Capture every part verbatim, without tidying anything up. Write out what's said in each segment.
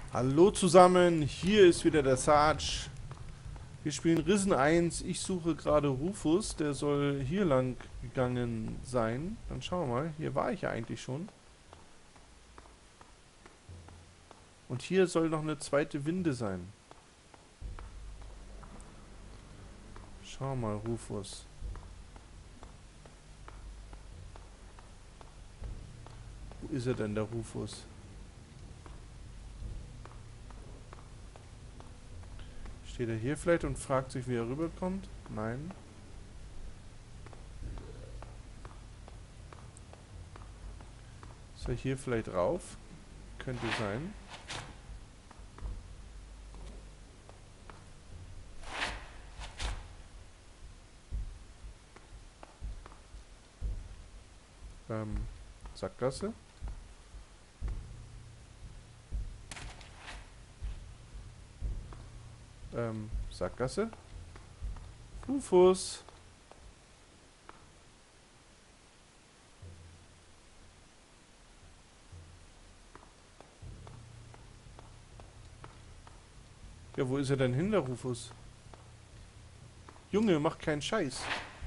Hallo zusammen, hier ist wieder der Sarge. Wir spielen Risen eins. Ich suche gerade Rufus, der soll hier lang gegangen sein. Dann schauen wir mal, hier war ich ja eigentlich schon. Und hier soll noch eine zweite Winde sein. Schauen wir mal, Rufus. Wo ist er denn, der Rufus? Steht er hier vielleicht und fragt sich, wie er rüberkommt? Nein. Ist er hier vielleicht rauf? Könnte sein. Ähm, Sackgasse? Ähm, Sackgasse? Rufus! Ja, wo ist er denn hin, der Rufus? Junge, mach keinen Scheiß.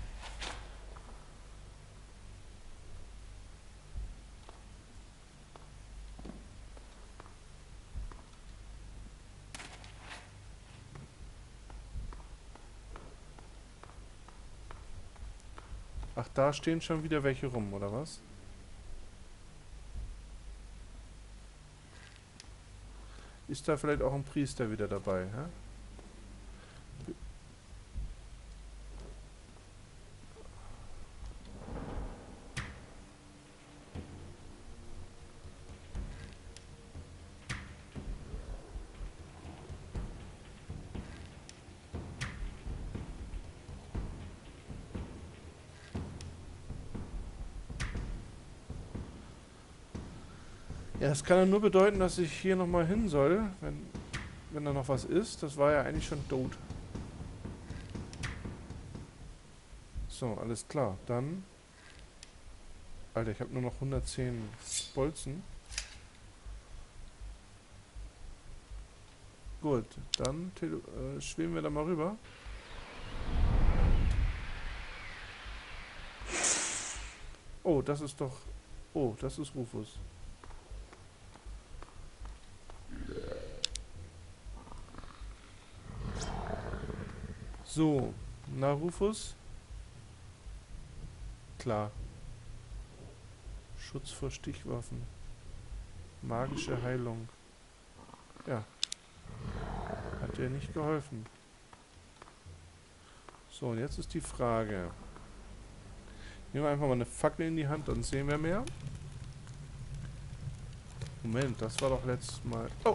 Ach, da stehen schon wieder welche rum, oder was? Ist da vielleicht auch ein Priester wieder dabei, hä? Ja, das kann ja nur bedeuten, dass ich hier nochmal hin soll, wenn, wenn da noch was ist. Das war ja eigentlich schon tot. So, alles klar. Dann... Alter, ich habe nur noch hundertzehn Bolzen. Gut, dann äh, schweben wir da mal rüber. Oh, das ist doch... Oh, das ist Rufus. So, na Rufus? Klar. Schutz vor Stichwaffen. Magische Heilung. Ja. Hat dir nicht geholfen. So, und jetzt ist die Frage. Nehmen wir einfach mal eine Fackel in die Hand, dann sehen wir mehr. Moment, das war doch letztes Mal... Oh!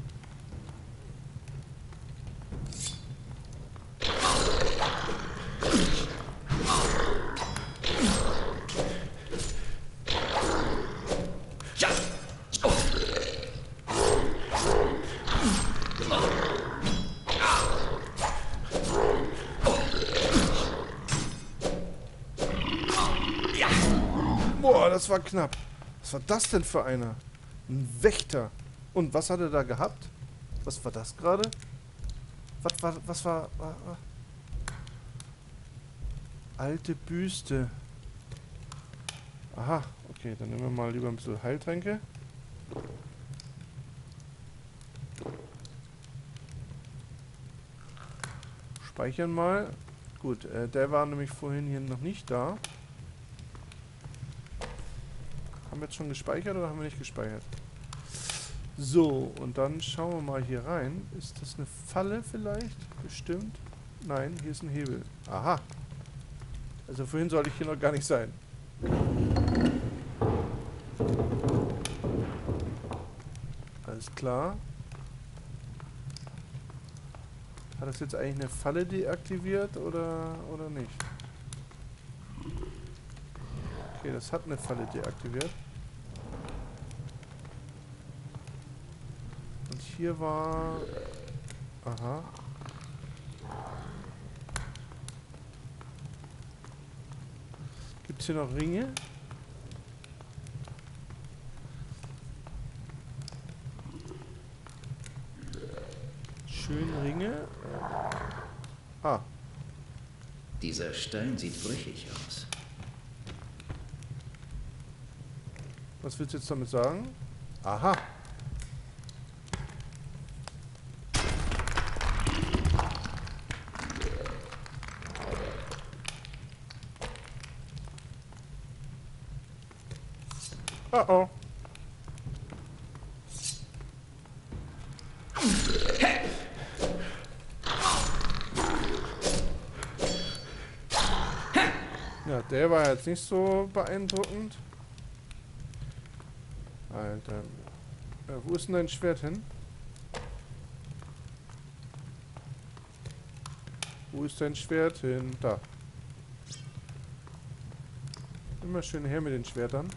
Boah, das war knapp. Was war das denn für einer? Ein Wächter. Und was hat er da gehabt? Was war das gerade? Was war, was war, war, war? Alte Büste. Aha, okay, dann nehmen wir mal lieber ein bisschen Heiltränke. Speichern mal. Gut, äh, der war nämlich vorhin hier noch nicht da. Haben wir jetzt schon gespeichert oder haben wir nicht gespeichert? So, und dann schauen wir mal hier rein. Ist das eine Falle vielleicht? Bestimmt. Nein, hier ist ein Hebel. Aha. Also vorhin sollte ich hier noch gar nicht sein. Alles klar. Hat das jetzt eigentlich eine Falle deaktiviert oder, oder nicht? Okay, das hat eine Falle deaktiviert. Und hier war... Aha. Gibt es hier noch Ringe? schön Ringe. Ah. Dieser Stein sieht brüchig aus. Was willst du jetzt damit sagen? Aha. Oh oh. Ja, der war jetzt nicht so beeindruckend. Alter. Ja, wo ist denn dein Schwert hin? Wo ist dein Schwert hin? Da. Immer schön her mit den Schwertern.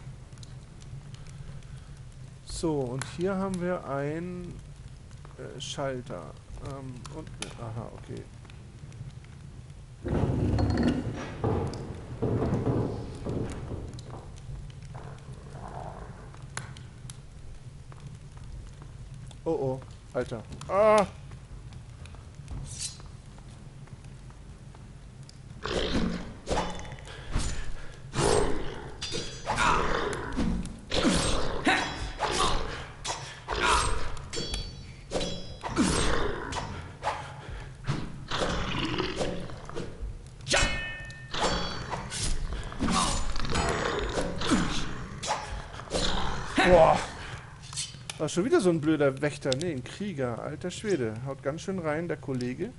So, und hier haben wir einen äh, Schalter. Ähm, und, aha, okay. Oh oh, Alter. Ah! Boah. War schon wieder so ein blöder Wächter. Nee, ein Krieger. Alter Schwede. Haut ganz schön rein, der Kollege.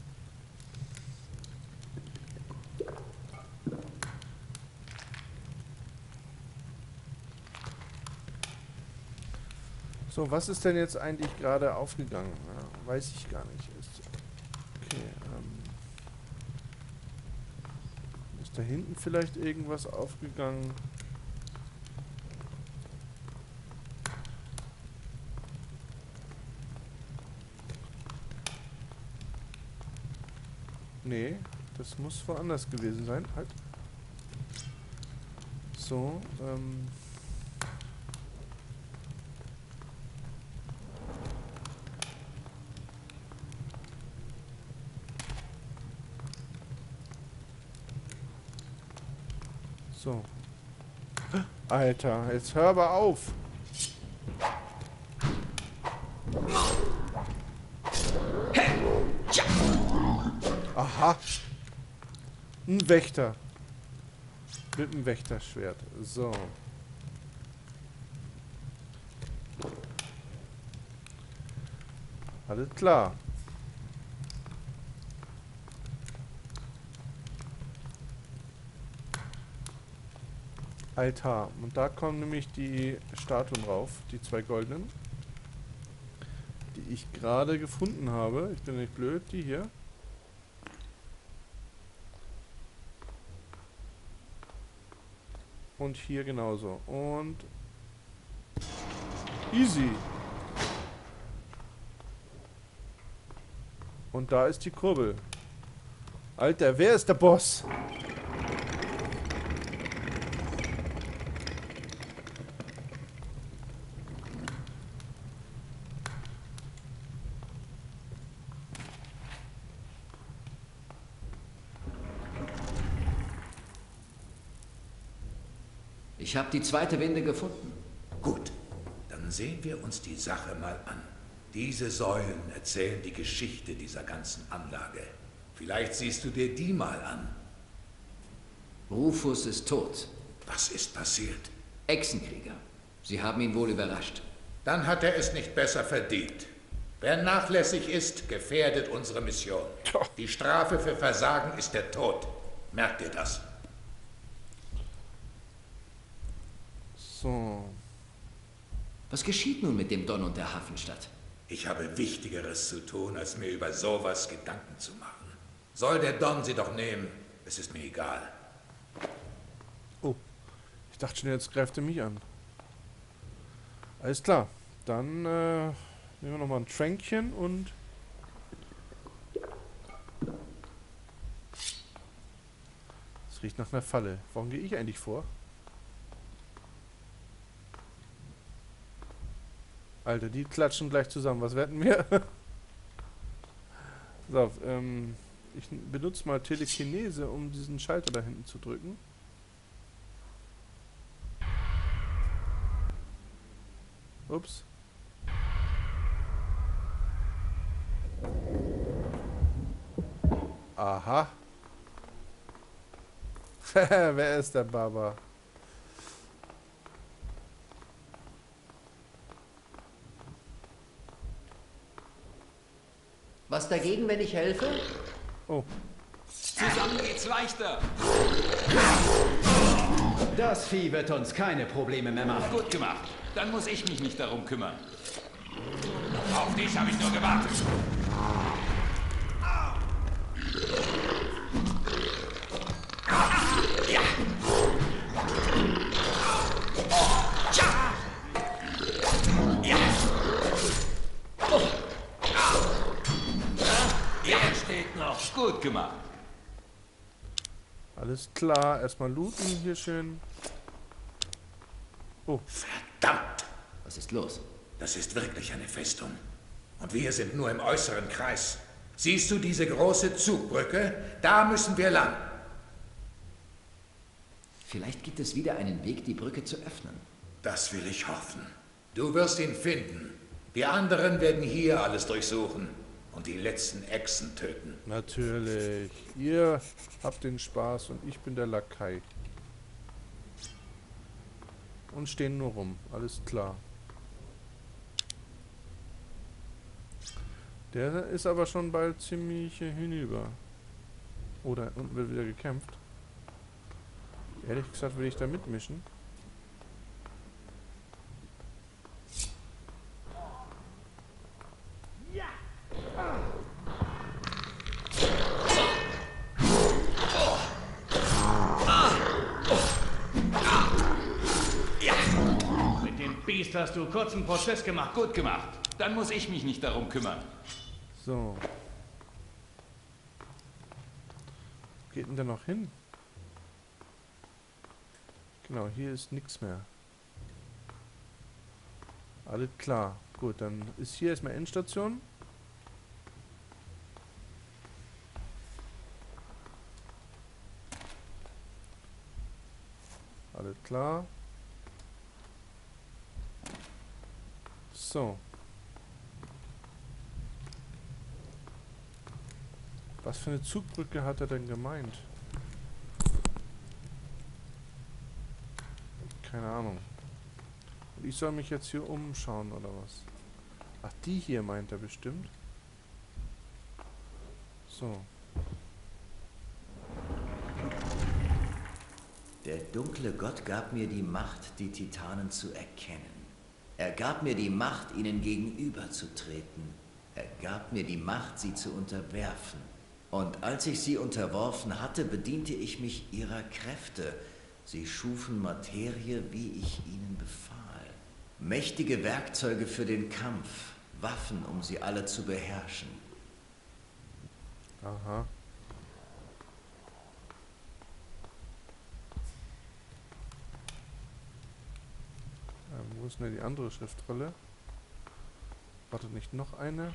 So, was ist denn jetzt eigentlich gerade aufgegangen? Ja, weiß ich gar nicht. Ist, okay, ähm... Ist da hinten vielleicht irgendwas aufgegangen? Nee, das muss woanders gewesen sein. Halt. So, ähm... So. Alter, jetzt hör aber auf. Aha. Ein Wächter. Mit einem Wächterschwert. So. Alles klar. Altar. Und da kommen nämlich die Statuen rauf. Die zwei goldenen. Die ich gerade gefunden habe. Ich bin nicht blöd. Die hier. Und hier genauso. Und... Easy. Und da ist die Kurbel. Alter, wer ist der Boss? Ich habe die zweite Winde gefunden. Gut, dann sehen wir uns die Sache mal an. Diese Säulen erzählen die Geschichte dieser ganzen Anlage. Vielleicht siehst du dir die mal an. Rufus ist tot. Was ist passiert? Echsenkrieger. Sie haben ihn wohl überrascht. Dann hat er es nicht besser verdient. Wer nachlässig ist, gefährdet unsere Mission. Die Strafe für Versagen ist der Tod. Merkt ihr das? So. Was geschieht nun mit dem Don und der Hafenstadt? Ich habe Wichtigeres zu tun, als mir über sowas Gedanken zu machen. Soll der Don sie doch nehmen, es ist mir egal. Oh. Ich dachte schon, jetzt greift er mich an. Alles klar. Dann äh, nehmen wir nochmal ein Tränkchen und... Es riecht nach einer Falle. Warum gehe ich eigentlich vor? Alter, die klatschen gleich zusammen. Was wetten wir? Pass auf, ähm, ich benutze mal Telekinese, um diesen Schalter da hinten zu drücken. Ups. Aha. Wer ist der Baba? Was dagegen, wenn ich helfe? Oh. Zusammen geht's leichter. Das Vieh wird uns keine Probleme mehr machen. Gut gemacht. Dann muss ich mich nicht darum kümmern. Auf dich habe ich nur gewartet. Er steht noch. Gut gemacht. Alles klar. Erstmal looten hier schön. Oh. Verdammt! Was ist los? Das ist wirklich eine Festung. Und wir sind nur im äußeren Kreis. Siehst du diese große Zugbrücke? Da müssen wir lang. Vielleicht gibt es wieder einen Weg, die Brücke zu öffnen. Das will ich hoffen. Du wirst ihn finden. Wir anderen werden hier alles durchsuchen und die letzten Echsen töten. Natürlich. Ihr habt den Spaß und ich bin der Lakai. Und stehen nur rum. Alles klar. Der ist aber schon bald ziemlich hinüber. Oder unten wird wieder gekämpft. Ehrlich gesagt will ich da mitmischen. Mit dem Biest hast du kurzen Prozess gemacht. Gut gemacht. Dann muss ich mich nicht darum kümmern. So. Wo geht denn der noch hin? Genau, hier ist nichts mehr. Alles klar. Gut, dann ist hier erstmal Endstation. Alles klar. So. Was für eine Zugbrücke hat er denn gemeint? Keine Ahnung. Und ich soll mich jetzt hier umschauen, oder was? Ach, die hier meint er bestimmt. So. Der dunkle Gott gab mir die Macht, die Titanen zu erkennen. Er gab mir die Macht, ihnen gegenüberzutreten. Er gab mir die Macht, sie zu unterwerfen. Und als ich sie unterworfen hatte, bediente ich mich ihrer Kräfte. Sie schufen Materie, wie ich ihnen befahl. Mächtige Werkzeuge für den Kampf, Waffen, um sie alle zu beherrschen. Aha. Ähm, wo ist denn die andere Schriftrolle? Wartet nicht noch eine?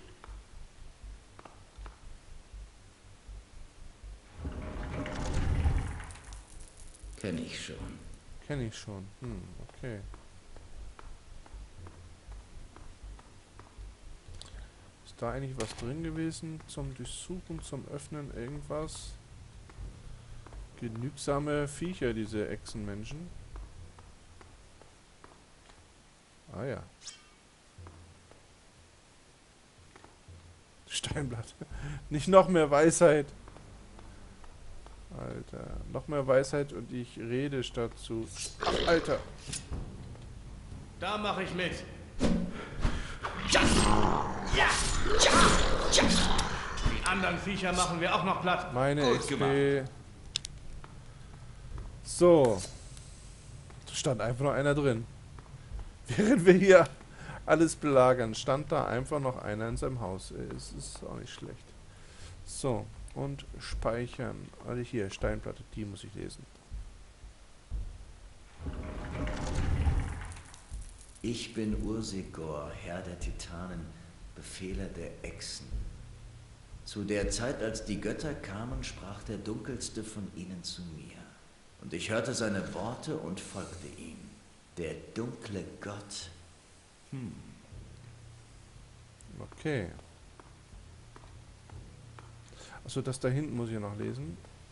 Kenne ich schon. Kenne ich schon. Hm, okay. Ist da eigentlich was drin gewesen zum Durchsuchen, zum Öffnen, irgendwas? Genügsame Viecher, diese Echsenmenschen. Ah ja. Steinblatt. Nicht noch mehr Weisheit. Alter, noch mehr Weisheit und ich rede statt zu... Ach, Alter. Da mache ich mit. Die anderen Viecher machen wir auch noch platt. Meine Gut X P. gemacht. So. Da stand einfach noch einer drin. Während wir hier alles belagern, stand da einfach noch einer in seinem Haus. Es ist auch nicht schlecht. So. Und speichern. Also hier, Steinplatte, die muss ich lesen. Ich bin Ursegor, Herr der Titanen, Befehler der Echsen. Zu der Zeit, als die Götter kamen, sprach der Dunkelste von ihnen zu mir. Und ich hörte seine Worte und folgte ihm. Der dunkle Gott. Hm. Okay. Achso, das da hinten muss ich ja noch lesen.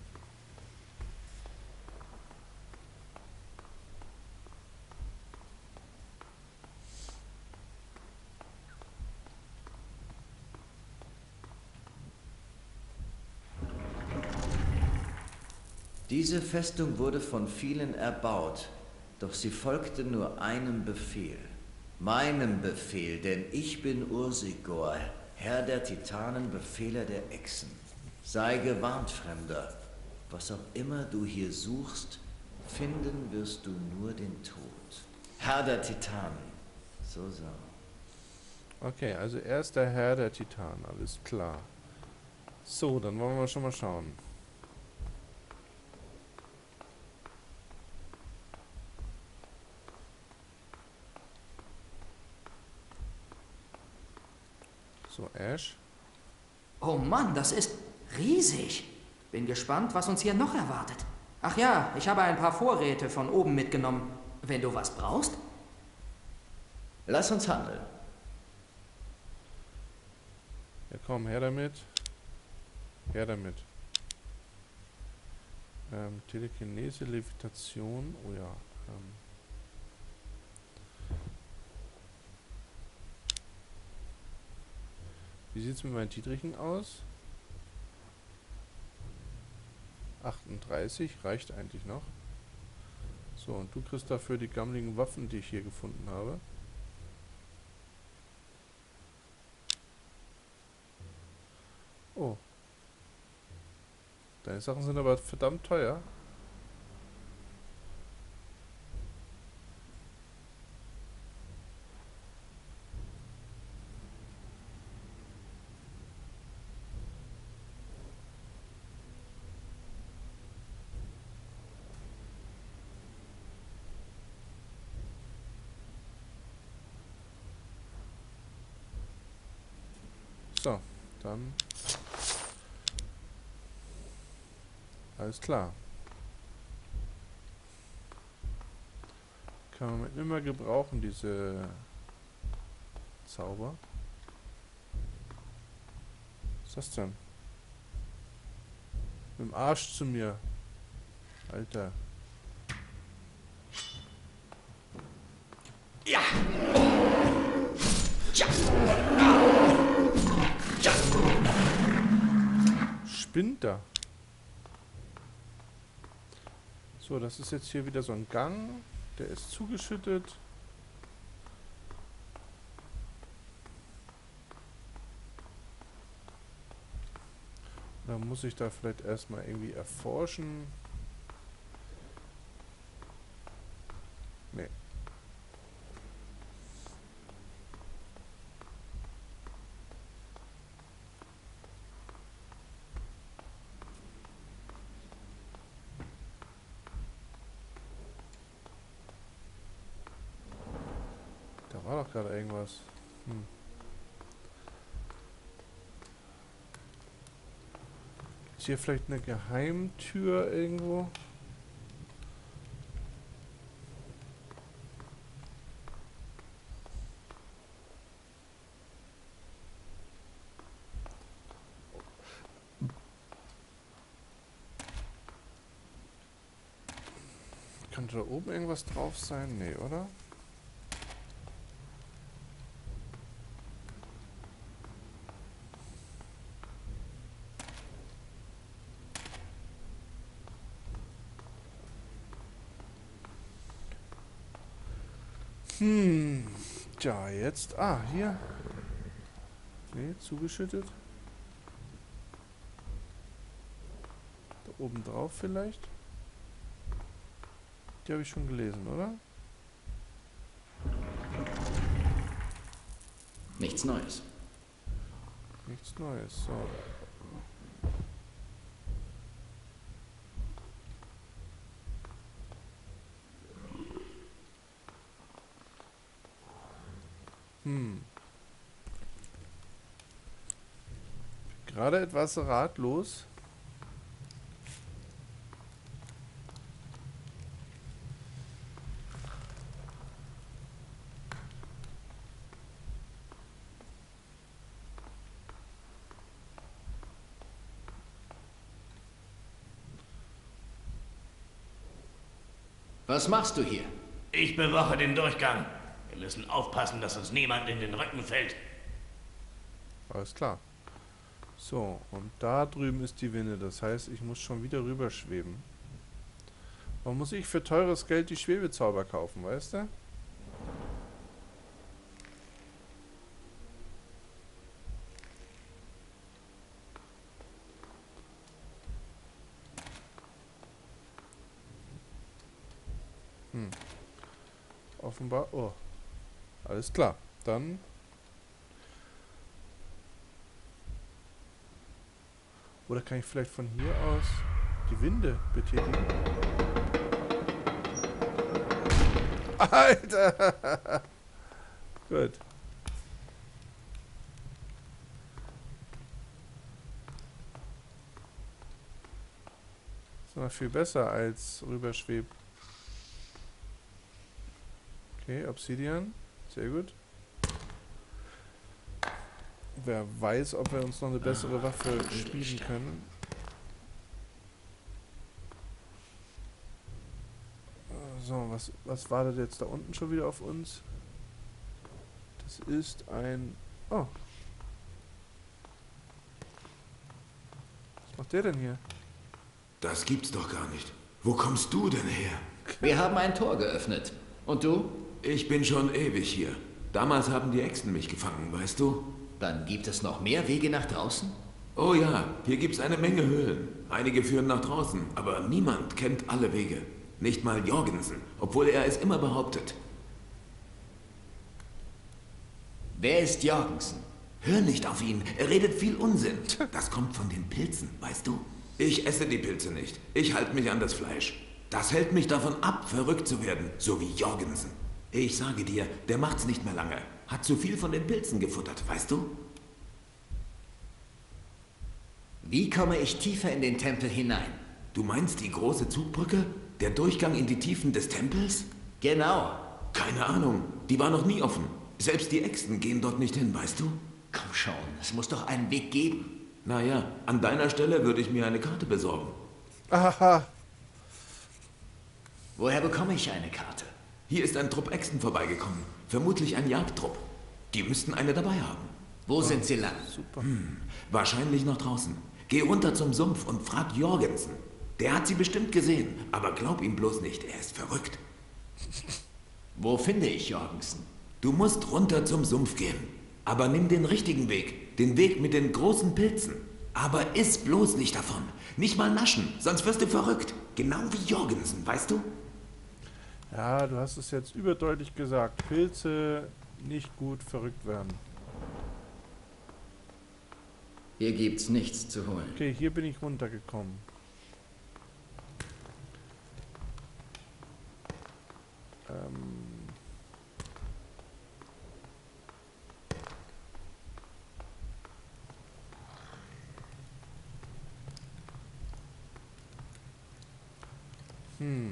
Diese Festung wurde von vielen erbaut, doch sie folgte nur einem Befehl. Meinem Befehl, denn ich bin Ursigor, Herr der Titanen, Befehler der Echsen. Sei gewarnt, Fremder. Was auch immer du hier suchst, finden wirst du nur den Tod. Herr der Titanen. So, so. Okay, also er ist der Herr der Titanen, alles klar. So, dann wollen wir schon mal schauen. So, Ash. Oh Mann, das ist riesig. Bin gespannt, was uns hier noch erwartet. Ach ja, ich habe ein paar Vorräte von oben mitgenommen. Wenn du was brauchst? Lass uns handeln. Ja, komm, her damit. Her damit. Ähm, Telekinese, Levitation. Oh ja. Ähm. Wie sieht es mit meinen Dietrichen aus? achtunddreißig reicht eigentlich noch. So, und du kriegst dafür die gammeligen Waffen, die ich hier gefunden habe. Oh. Deine Sachen sind aber verdammt teuer. So, dann alles klar. Kann man immer gebrauchen, diese Zauber. Was ist das denn? Mit dem Arsch zu mir. Alter. Ja! Ja! Ja! Spinnt da. So, das ist jetzt hier wieder so ein Gang. Der ist zugeschüttet. Dann muss ich da vielleicht erstmal irgendwie erforschen. Nee. Da war doch gerade irgendwas. Hm. Ist hier vielleicht eine Geheimtür irgendwo? Könnte da oben irgendwas drauf sein? Nee, oder? Hm. Tja, jetzt. Ah, hier. Nee, zugeschüttet. Da oben drauf vielleicht. Die habe ich schon gelesen, oder? Nichts Neues. Nichts Neues. So. Hm. gerade etwas ratlos. Was machst du hier? Ich bewache den Durchgang. Wir müssen aufpassen, dass uns niemand in den Rücken fällt. Alles klar. So, und da drüben ist die Winne. Das heißt, ich muss schon wieder rüberschweben. Warum muss ich für teures Geld die Schwebezauber kaufen, weißt du? Hm. Offenbar. Oh. Alles klar. Dann. Oder kann ich vielleicht von hier aus die Winde betätigen? Alter! Gut. Ist noch viel besser als rüberschwebt. Okay, Obsidian. Sehr gut. Wer weiß, ob wir uns noch eine bessere Waffe schmieden können. So, was, was wartet jetzt da unten schon wieder auf uns? Das ist ein... Oh. Was macht der denn hier? Das gibt's doch gar nicht. Wo kommst du denn her? Wir haben ein Tor geöffnet. Und du? Ich bin schon ewig hier. Damals haben die Echsen mich gefangen, weißt du? Dann gibt es noch mehr Wege nach draußen? Oh ja, hier gibt's eine Menge Höhlen. Einige führen nach draußen, aber niemand kennt alle Wege. Nicht mal Jorgensen, obwohl er es immer behauptet. Wer ist Jorgensen? Hör nicht auf ihn, er redet viel Unsinn. Das kommt von den Pilzen, weißt du? Ich esse die Pilze nicht. Ich halte mich an das Fleisch. Das hält mich davon ab, verrückt zu werden, so wie Jorgensen. Ich sage dir, der macht's nicht mehr lange. Hat zu viel von den Pilzen gefuttert, weißt du? Wie komme ich tiefer in den Tempel hinein? Du meinst die große Zugbrücke? Der Durchgang in die Tiefen des Tempels? Genau. Keine Ahnung, die war noch nie offen. Selbst die Echsen gehen dort nicht hin, weißt du? Komm schon, es muss doch einen Weg geben. Naja, an deiner Stelle würde ich mir eine Karte besorgen. Aha. Woher bekomme ich eine Karte? Hier ist ein Trupp Echsen vorbeigekommen. Vermutlich ein Jagdtrupp. Die müssten eine dabei haben. Wo sind sie lang? Super. Hm, wahrscheinlich noch draußen. Geh runter zum Sumpf und frag Jorgensen. Der hat sie bestimmt gesehen, aber glaub ihm bloß nicht, er ist verrückt. Wo finde ich Jorgensen? Du musst runter zum Sumpf gehen. Aber nimm den richtigen Weg. Den Weg mit den großen Pilzen. Aber iss bloß nicht davon. Nicht mal naschen, sonst wirst du verrückt. Genau wie Jorgensen, weißt du? Ja, du hast es jetzt überdeutlich gesagt. Pilze nicht gut verrückt werden. Hier gibt's nichts zu holen. Okay, hier bin ich runtergekommen. Ähm... Hm.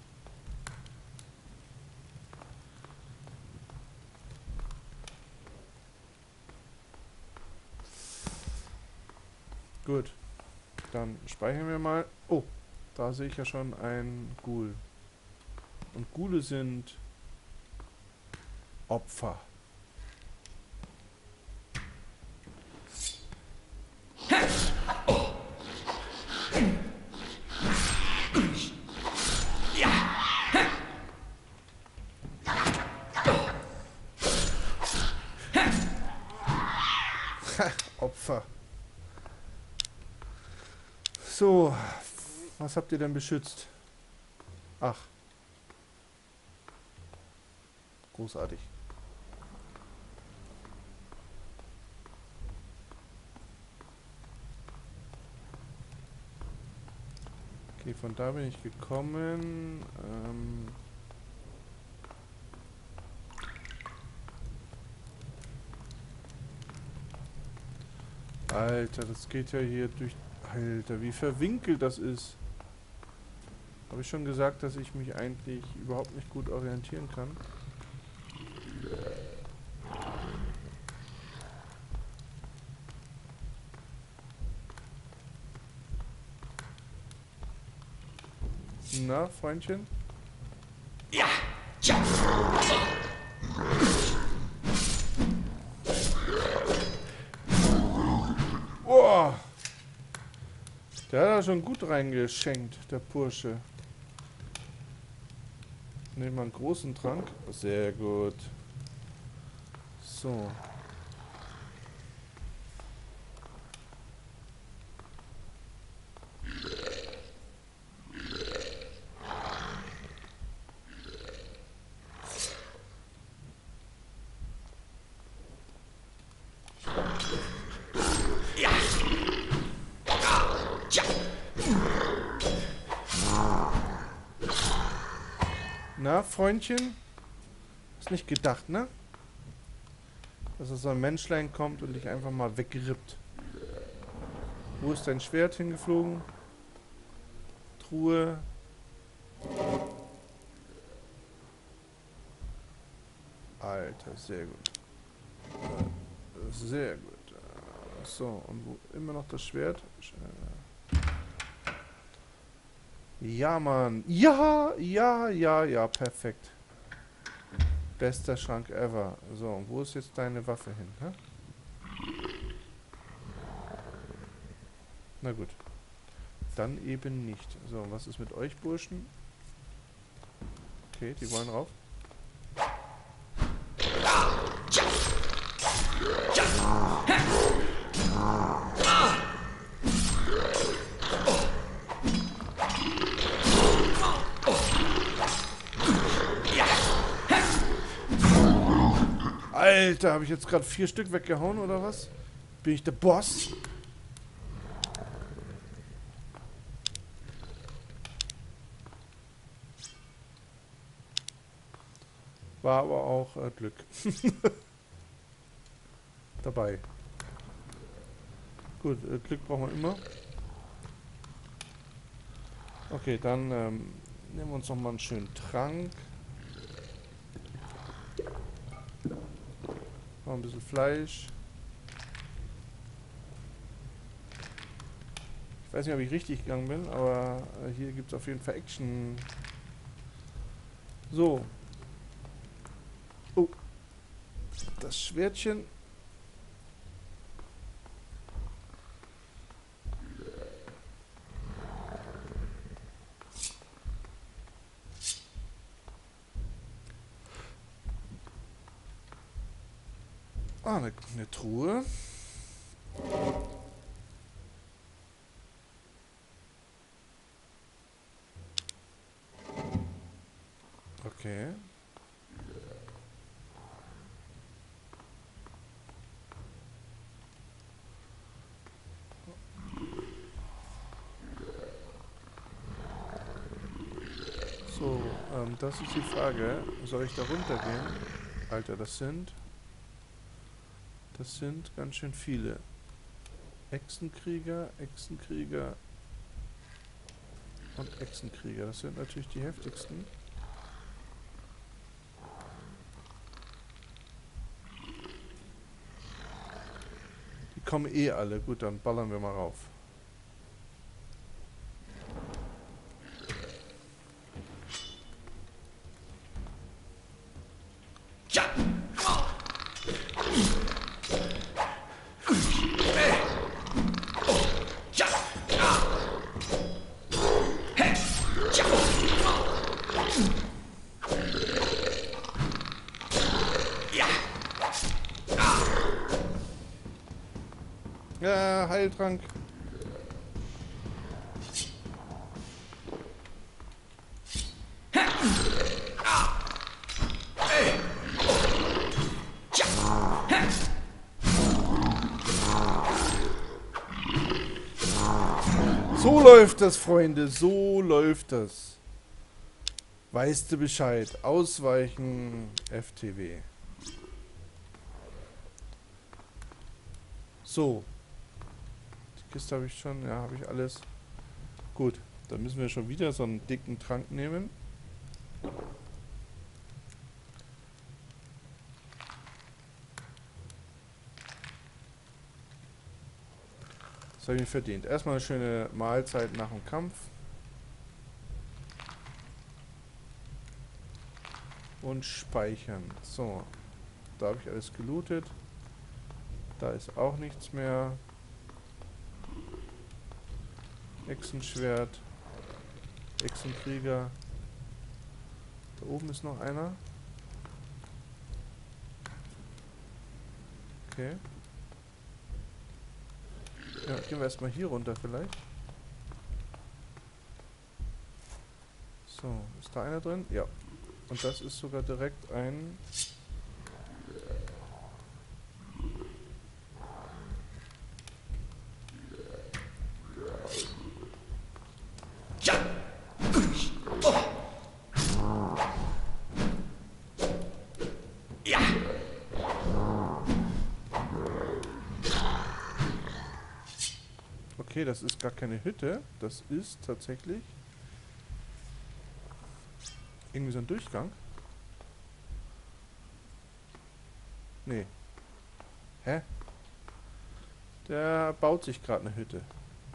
Gut. Dann speichern wir mal. Oh, da sehe ich ja schon ein Ghoul. Und Ghule sind Opfer. Opfer. So, was habt ihr denn beschützt? Ach. Großartig. Okay, von da bin ich gekommen. Ähm Alter, das geht ja hier durch... Alter, wie verwinkelt das ist. Habe ich schon gesagt, dass ich mich eigentlich überhaupt nicht gut orientieren kann? Na, Freundchen? Ja! Ja! Boah! Der hat da schon gut reingeschenkt, der Bursche. Nehmen wir einen großen Trank. Sehr gut. So. Na, Freundchen? Hast nicht gedacht, ne? Dass so ein Menschlein kommt und dich einfach mal weggerippt. Wo ist dein Schwert hingeflogen? Truhe. Alter, sehr gut. Sehr gut. So, und wo immer noch das Schwert? Ja, Mann. Ja, ja, ja, ja, perfekt. Bester Schrank ever. So, und wo ist jetzt deine Waffe hin? Hä? Na gut. Dann eben nicht. So, was ist mit euch, Burschen? Okay, die wollen rauf. Alter, habe ich jetzt gerade vier Stück weggehauen, oder was? Bin ich der Boss? War aber auch äh, Glück. Dabei. Gut, äh, Glück brauchen wir immer. Okay, dann ähm, nehmen wir uns noch mal einen schönen Trank. Noch ein bisschen Fleisch. Ich weiß nicht, ob ich richtig gegangen bin, aber äh, hier gibt es auf jeden Fall Action. So. Oh. Das Schwertchen. Ah, eine, eine Truhe. Okay. So, ähm, das ist die Frage. Soll ich da runtergehen? Alter, das sind... Das sind ganz schön viele. Echsenkrieger, Echsenkrieger und Echsenkrieger. Das sind natürlich die heftigsten. Die kommen eh alle. Gut, dann ballern wir mal rauf. Ja, Heiltrank. So läuft das, Freunde. So läuft das. Weißt du Bescheid? Ausweichen, F T W. So. Kiste habe ich schon. Ja, habe ich alles. Gut, dann müssen wir schon wieder so einen dicken Trank nehmen. Das habe ich mir verdient. Erstmal eine schöne Mahlzeit nach dem Kampf. Und speichern. So. Da habe ich alles gelootet. Da ist auch nichts mehr. Echsenschwert. Echsenkrieger. Da oben ist noch einer. Okay. Ja, gehen wir erstmal hier runter vielleicht. So, ist da einer drin? Ja. Und das ist sogar direkt ein... Okay, das ist gar keine Hütte. Das ist tatsächlich irgendwie so ein Durchgang. Nee. Hä? Der baut sich gerade eine Hütte.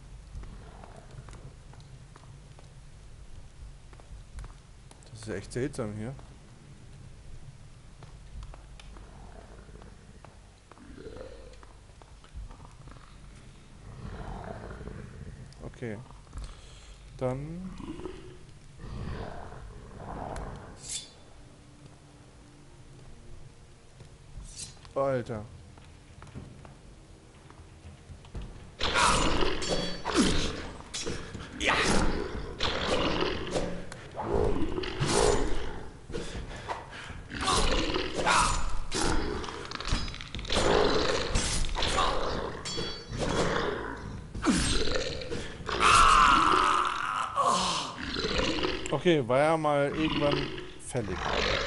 Das ist ja echt seltsam hier. Okay. Dann... Oh, Alter. Ja. Okay, war ja mal irgendwann fällig.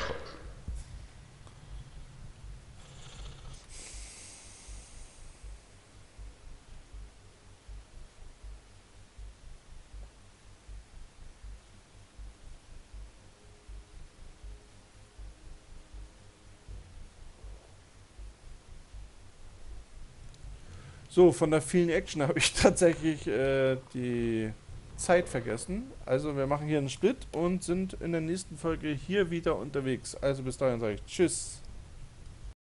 So, von der vielen Action habe ich tatsächlich äh, die Zeit vergessen. Also wir machen hier einen Split und sind in der nächsten Folge hier wieder unterwegs. Also bis dahin sage ich Tschüss.